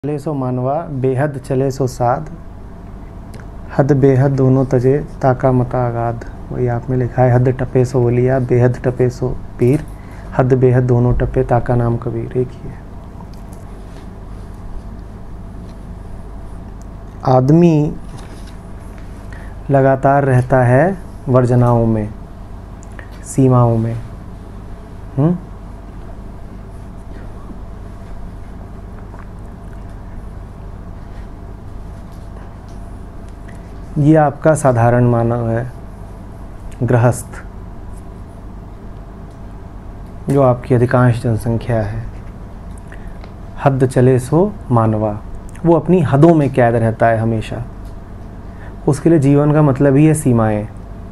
चले सो मानवा बेहद चले सो साध, हद बेहद दोनों तजे ताका मता आगाध। वही आपने लिखा है, हद टपे सो वलिया बेहद टपे सो पीर, हद बेहद दोनों टपे ताका नाम कबीर। एक ही है। आदमी लगातार रहता है वर्जनाओं में, सीमाओं में। ये आपका साधारण मानव है, गृहस्थ, जो आपकी अधिकांश जनसंख्या है। हद चले सो मानवा, वो अपनी हदों में कैद रहता है हमेशा। उसके लिए जीवन का मतलब ही है सीमाएं।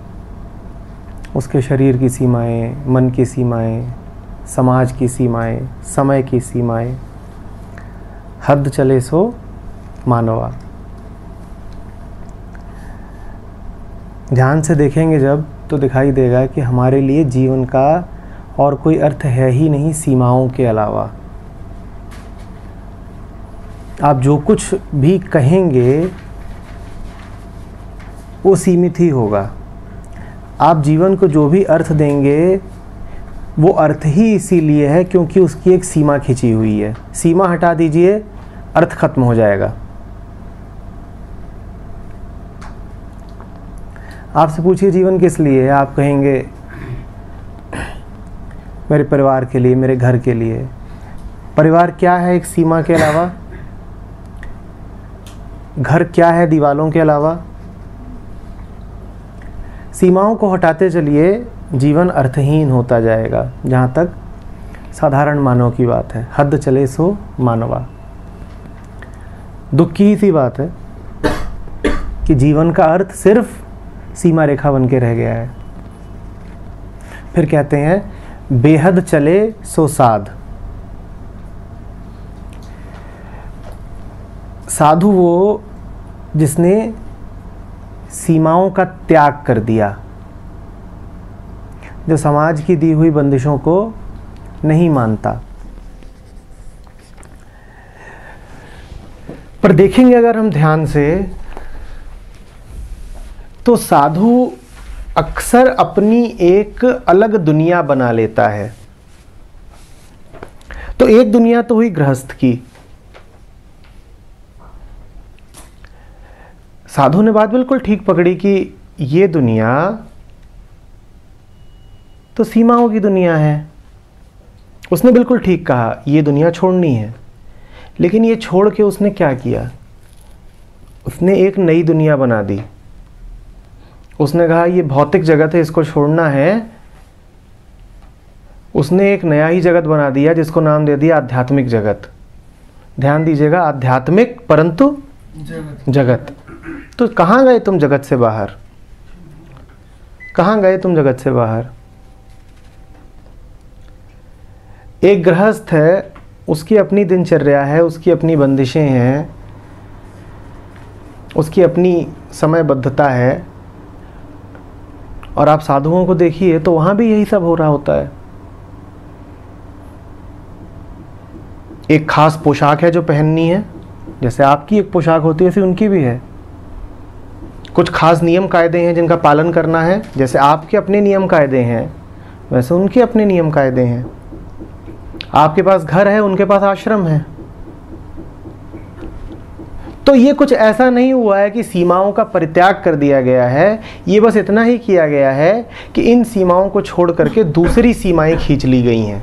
उसके शरीर की सीमाएं, मन की सीमाएं, समाज की सीमाएं, समय की सीमाएं। हद चले सो मानवा। ध्यान से देखेंगे जब, तो दिखाई देगा कि हमारे लिए जीवन का और कोई अर्थ है ही नहीं सीमाओं के अलावा। आप जो कुछ भी कहेंगे वो सीमित ही होगा। आप जीवन को जो भी अर्थ देंगे वो अर्थ ही इसीलिए है क्योंकि उसकी एक सीमा खिंची हुई है। सीमा हटा दीजिए, अर्थ खत्म हो जाएगा। आपसे पूछिए जीवन किस लिए है, आप कहेंगे मेरे परिवार के लिए, मेरे घर के लिए। परिवार क्या है एक सीमा के अलावा? घर क्या है दीवालों के अलावा? सीमाओं को हटाते चलिए, जीवन अर्थहीन होता जाएगा। जहाँ तक साधारण मानव की बात है, हद चले सो मानवा। दुख की ही सी बात है कि जीवन का अर्थ सिर्फ सीमा रेखा बन के रह गया है। फिर कहते हैं बेहद चले सो साध। साधु वो जिसने सीमाओं का त्याग कर दिया, जो समाज की दी हुई बंदिशों को नहीं मानता। पर देखेंगे अगर हम ध्यान से, तो साधु अक्सर अपनी एक अलग दुनिया बना लेता है। तो एक दुनिया तो हुई गृहस्थ की। साधु ने बात बिल्कुल ठीक पकड़ी कि ये दुनिया तो सीमाओं की दुनिया है। उसने बिल्कुल ठीक कहा, ये दुनिया छोड़नी है। लेकिन ये छोड़ के उसने क्या किया? उसने एक नई दुनिया बना दी। उसने कहा ये भौतिक जगत है, इसको छोड़ना है। उसने एक नया ही जगत बना दिया जिसको नाम दे दिया आध्यात्मिक जगत। ध्यान दीजिएगा, आध्यात्मिक परंतु जगत। तो कहाँ गए तुम जगत से बाहर? कहाँ गए तुम जगत से बाहर? एक गृहस्थ है, उसकी अपनी दिनचर्या है, उसकी अपनी बंदिशें हैं, उसकी अपनी समयबद्धता है। और आप साधुओं को देखिए तो वहाँ भी यही सब हो रहा होता है। एक खास पोशाक है जो पहननी है, जैसे आपकी एक पोशाक होती है, ऐसी उनकी भी है। कुछ खास नियम कायदे हैं जिनका पालन करना है, जैसे आपके अपने नियम कायदे हैं वैसे उनके अपने नियम कायदे हैं। आपके पास घर है, उनके पास आश्रम है। तो ये कुछ ऐसा नहीं हुआ है कि सीमाओं का परित्याग कर दिया गया है। ये बस इतना ही किया गया है कि इन सीमाओं को छोड़ करके दूसरी सीमाएं खींच ली गई हैं।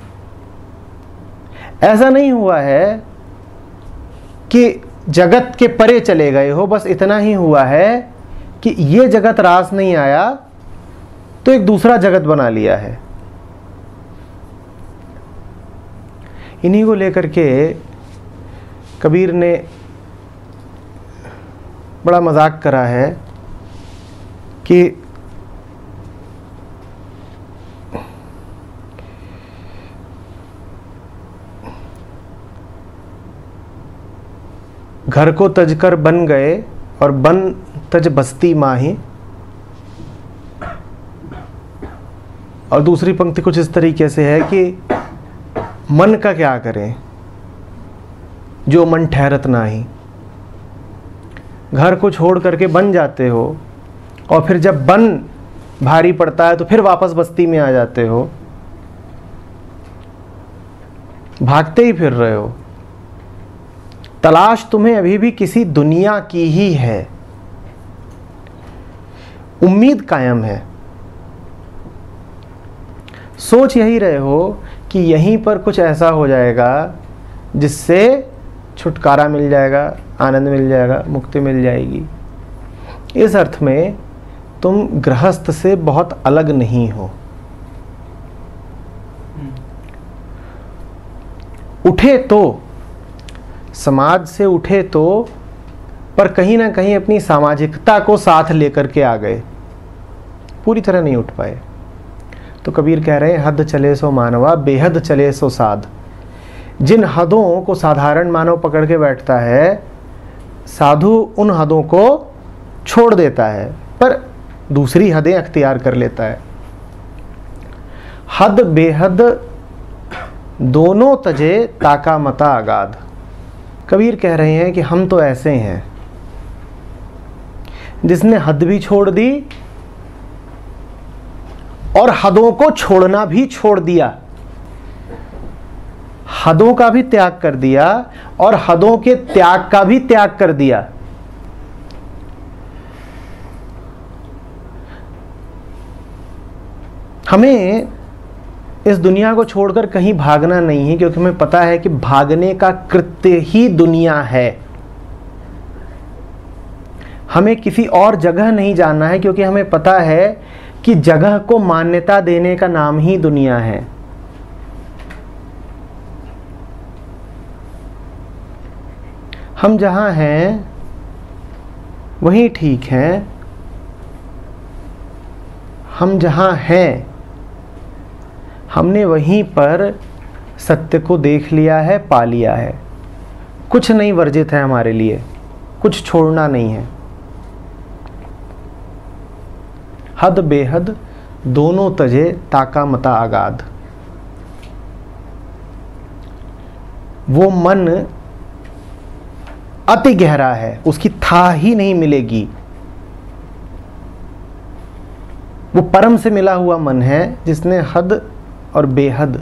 ऐसा नहीं हुआ है कि जगत के परे चले गए हो। बस इतना ही हुआ है कि ये जगत रास नहीं आया तो एक दूसरा जगत बना लिया है। इन्हीं को लेकर के कबीर ने बड़ा मजाक करा है कि घर को तजकर बन गए और बन तज बस्ती माही। और दूसरी पंक्ति कुछ इस तरीके से है कि मन का क्या करें, जो मन ठहरत नाही। घर को छोड़ करके बन जाते हो और फिर जब बन भारी पड़ता है तो फिर वापस बस्ती में आ जाते हो, भागते ही फिर रहे हो। तलाश तुम्हें अभी भी किसी दुनिया की ही है, उम्मीद कायम है। सोच यही रहे हो कि यहीं पर कुछ ऐसा हो जाएगा जिससे छुटकारा मिल जाएगा, आनंद मिल जाएगा, मुक्ति मिल जाएगी। इस अर्थ में तुम गृहस्थ से बहुत अलग नहीं हो। उठे तो समाज से उठे तो, पर कहीं ना कहीं अपनी सामाजिकता को साथ लेकर के आ गए, पूरी तरह नहीं उठ पाए। तो कबीर कह रहे हैं हद चले सो मानवा, बेहद चले सो साध। जिन हदों को साधारण मानव पकड़ के बैठता है, साधु उन हदों को छोड़ देता है पर दूसरी हदें अख्तियार कर लेता है। हद बेहद दोनों तजे ताका मता आगाध। कबीर कह रहे हैं कि हम तो ऐसे हैं जिसने हद भी छोड़ दी और हदों को छोड़ना भी छोड़ दिया। हदों का भी त्याग कर दिया और हदों के त्याग का भी त्याग कर दिया। हमें इस दुनिया को छोड़कर कहीं भागना नहीं है, क्योंकि हमें पता है कि भागने का कृत्य ही दुनिया है। हमें किसी और जगह नहीं जाना है, क्योंकि हमें पता है कि जगह को मान्यता देने का नाम ही दुनिया है। हम जहां हैं वहीं ठीक हैं। हम जहां हैं हमने वहीं पर सत्य को देख लिया है, पा लिया है। कुछ नहीं वर्जित है हमारे लिए, कुछ छोड़ना नहीं है। हद बेहद दोनों तजे ताका मता आगाध। वो मन अति गहरा है, उसकी था ही नहीं मिलेगी। वो परम से मिला हुआ मन है जिसने हद और बेहद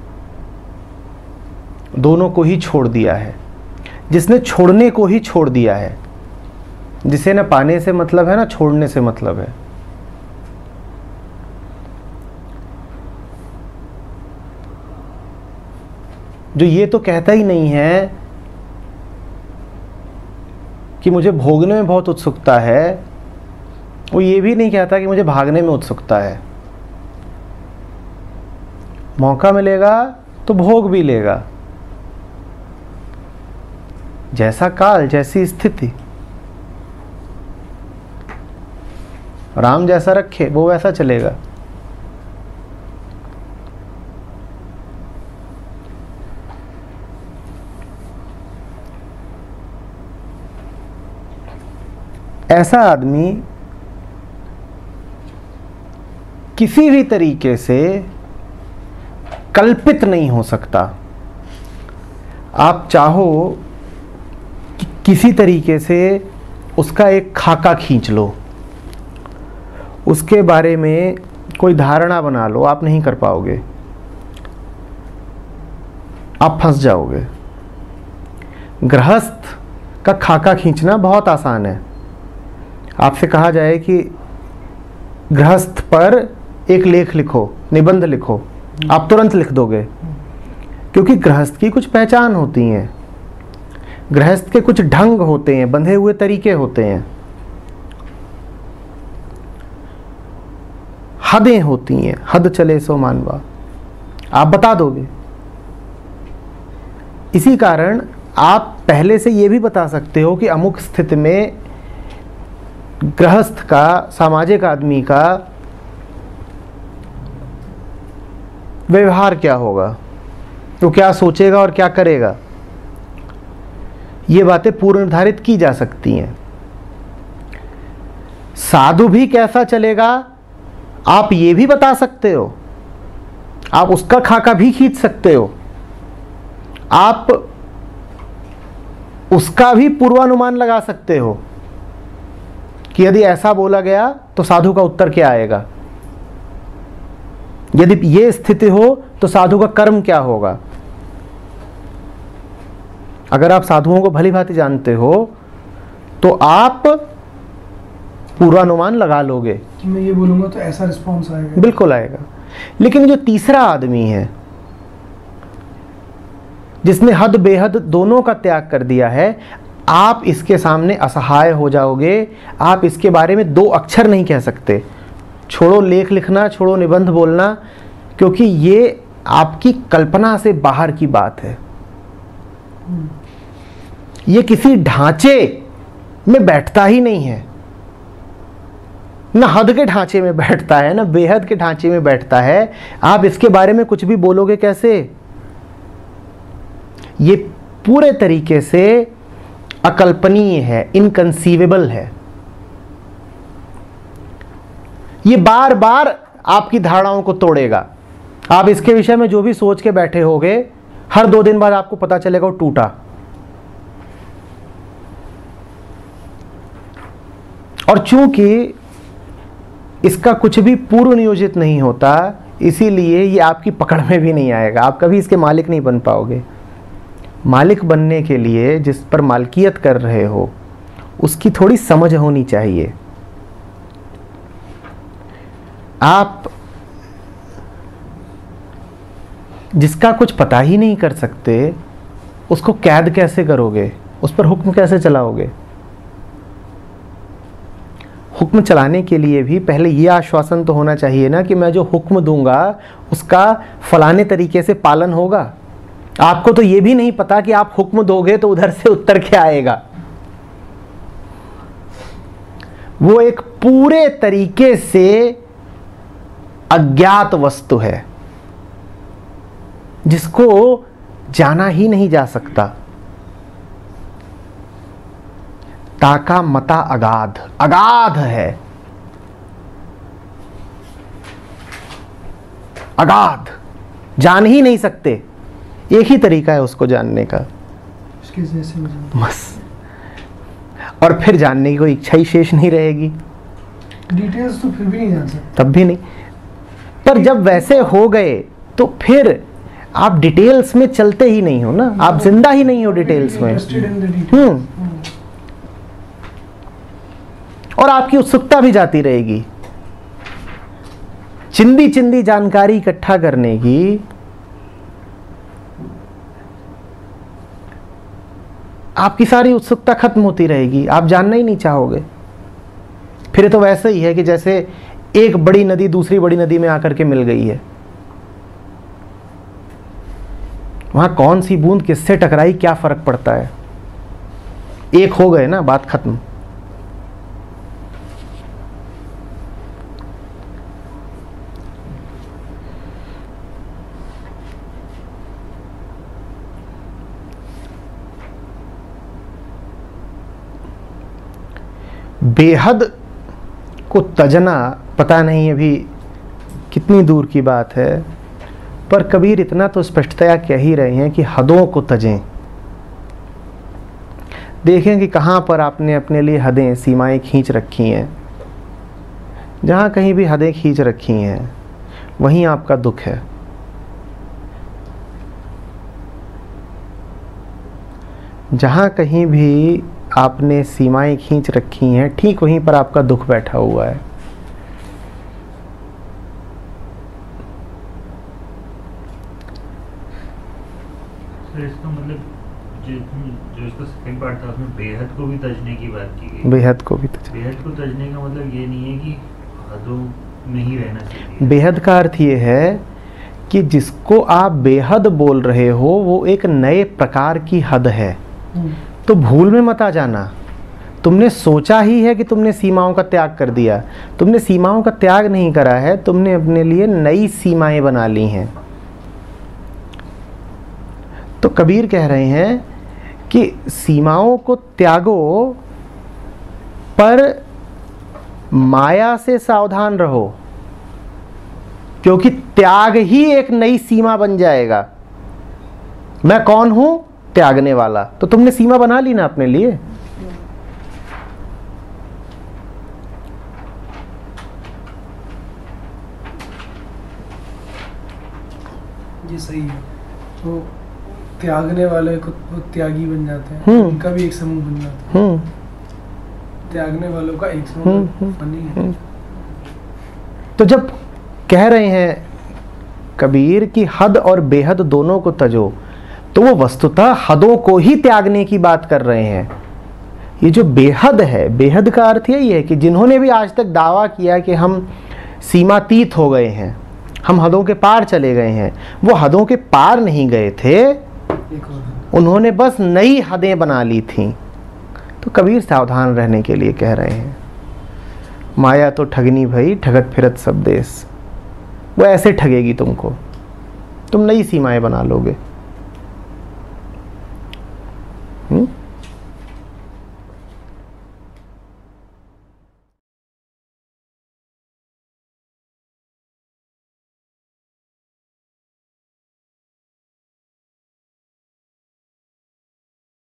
दोनों को ही छोड़ दिया है, जिसने छोड़ने को ही छोड़ दिया है, जिसे न पाने से मतलब है ना छोड़ने से मतलब है। जो ये तो कहता ही नहीं है कि मुझे भोगने में बहुत उत्सुकता है, वो ये भी नहीं कहता कि मुझे भागने में उत्सुकता है। मौका मिलेगा तो भोग भी लेगा, जैसा काल जैसी स्थिति। राम जैसा रखे वो वैसा चलेगा। ऐसा आदमी किसी भी तरीके से कल्पित नहीं हो सकता। आप चाहो कि किसी तरीके से उसका एक खाका खींच लो, उसके बारे में कोई धारणा बना लो, आप नहीं कर पाओगे, आप फंस जाओगे। गृहस्थ का खाका खींचना बहुत आसान है। आपसे कहा जाए कि गृहस्थ पर एक लेख लिखो, निबंध लिखो, आप तुरंत लिख दोगे, क्योंकि गृहस्थ की कुछ पहचान होती हैं, गृहस्थ के कुछ ढंग होते हैं, बंधे हुए तरीके होते हैं, हदें होती हैं। हद चले सो मानवा, आप बता दोगे। इसी कारण आप पहले से ये भी बता सकते हो कि अमुक स्थिति में गृहस्थ का, सामाजिक आदमी का व्यवहार क्या होगा, तो क्या सोचेगा और क्या करेगा। ये बातें पूर्व निर्धारित की जा सकती हैं। साधु भी कैसा चलेगा आप ये भी बता सकते हो, आप उसका खाका भी खींच सकते हो। आप उसका भी पूर्वानुमान लगा सकते हो कि यदि ऐसा बोला गया तो साधु का उत्तर क्या आएगा, यदि ये स्थिति हो तो साधु का कर्म क्या होगा। अगर आप साधुओं को भली भांति जानते हो तो आप पूर्वानुमान लगा लोगे कि मैं ये बोलूंगा तो ऐसा रिस्पॉन्स आएगा। बिल्कुल आएगा। लेकिन जो तीसरा आदमी है जिसने हद बेहद दोनों का त्याग कर दिया है, आप इसके सामने असहाय हो जाओगे। आप इसके बारे में दो अक्षर नहीं कह सकते। छोड़ो लेख लिखना, छोड़ो निबंध बोलना, क्योंकि ये आपकी कल्पना से बाहर की बात है। ये किसी ढांचे में बैठता ही नहीं है, ना हद के ढांचे में बैठता है, ना बेहद के ढांचे में बैठता है। आप इसके बारे में कुछ भी बोलोगे कैसे? ये पूरे तरीके से अकल्पनीय है, इनकंसीवेबल है। ये बार बार आपकी धारणाओं को तोड़ेगा। आप इसके विषय में जो भी सोच के बैठे होगे, हर 2 दिन बाद आपको पता चलेगा वो टूटा। और चूंकि इसका कुछ भी पूर्व नियोजित नहीं होता, इसीलिए ये आपकी पकड़ में भी नहीं आएगा। आप कभी इसके मालिक नहीं बन पाओगे। मालिक बनने के लिए जिस पर मालकियत कर रहे हो उसकी थोड़ी समझ होनी चाहिए। आप जिसका कुछ पता ही नहीं कर सकते उसको कैद कैसे करोगे, उस पर हुक्म कैसे चलाओगे? हुक्म चलाने के लिए भी पहले ये आश्वासन तो होना चाहिए ना कि मैं जो हुक्म दूंगा उसका फलाने तरीके से पालन होगा। आपको तो ये भी नहीं पता कि आप हुक्म दोगे तो उधर से उत्तर क्या आएगा। वो एक पूरे तरीके से अज्ञात वस्तु है जिसको जाना ही नहीं जा सकता। ताका मता अगाध, अगाध है, अगाध, जान ही नहीं सकते। एक ही तरीका है उसको जानने का, उसके जैसे बस। और फिर जानने की कोई इच्छा ही शेष नहीं रहेगी। डिटेल्स तो फिर भी नहीं जान सकते, तब भी नहीं। पर जब वैसे हो गए तो फिर आप डिटेल्स में चलते ही नहीं हो ना, आप जिंदा ही नहीं हो डिटेल्स में। और आपकी उत्सुकता भी जाती रहेगी चिंदी चिंदी जानकारी इकट्ठा करने की। आपकी सारी उत्सुकता खत्म होती रहेगी, आप जानना ही नहीं चाहोगे। फिर तो वैसे ही है कि जैसे एक बड़ी नदी दूसरी बड़ी नदी में आकर के मिल गई है, वहां कौन सी बूंद किससे टकराई क्या फर्क पड़ता है, एक हो गए ना, बात खत्म। बेहद को तजना पता नहीं अभी कितनी दूर की बात है, पर कबीर इतना तो स्पष्टतया कह ही रहे हैं कि हदों को तजें। देखें कि कहाँ पर आपने अपने लिए हदें, सीमाएं खींच रखी हैं। जहाँ कहीं भी हदें खींच रखी हैं वहीं आपका दुख है। जहाँ कहीं भी आपने सीमाएं खींच रखी हैं ठीक वहीं पर आपका दुख बैठा हुआ है। तो इसका मतलब जो इसका सेकंड पार्ट था उसमें बेहद को भी तजने की बात की गई। बेहद को भी तजने, बेहद को तजने का मतलब ये नहीं है कि हदों में ही रहना चाहिए। बेहद का अर्थ ये है कि जिसको आप बेहद बोल रहे हो वो एक नए प्रकार की हद है। तो भूल में मत आ जाना। तुमने सोचा ही है कि तुमने सीमाओं का त्याग कर दिया, तुमने सीमाओं का त्याग नहीं करा है, तुमने अपने लिए नई सीमाएं बना ली हैं। तो कबीर कह रहे हैं कि सीमाओं को त्यागो, पर माया से सावधान रहो, क्योंकि त्याग ही एक नई सीमा बन जाएगा। मैं कौन हूं? त्यागने वाला, तो तुमने सीमा बना ली ना अपने लिए। ये सही है। तो त्यागने वाले को वो त्यागी बन जाते हैं, उनका भी एक समूह बन जाता है। त्यागने वालों का एक समूह फनी है। तो जब कह रहे हैं कबीर की हद और बेहद दोनों को तजो, तो वो वस्तुतः हदों को ही त्यागने की बात कर रहे हैं। ये जो बेहद है, बेहद का अर्थ यही है कि जिन्होंने भी आज तक दावा किया कि हम सीमातीत हो गए हैं, हम हदों के पार चले गए हैं, वो हदों के पार नहीं गए थे, उन्होंने बस नई हदें बना ली थीं। तो कबीर सावधान रहने के लिए कह रहे हैं, माया तो ठगनी भई, ठगत फिरत सब देश। वो ऐसे ठगेगी तुमको, तुम नई सीमाएं बना लोगे।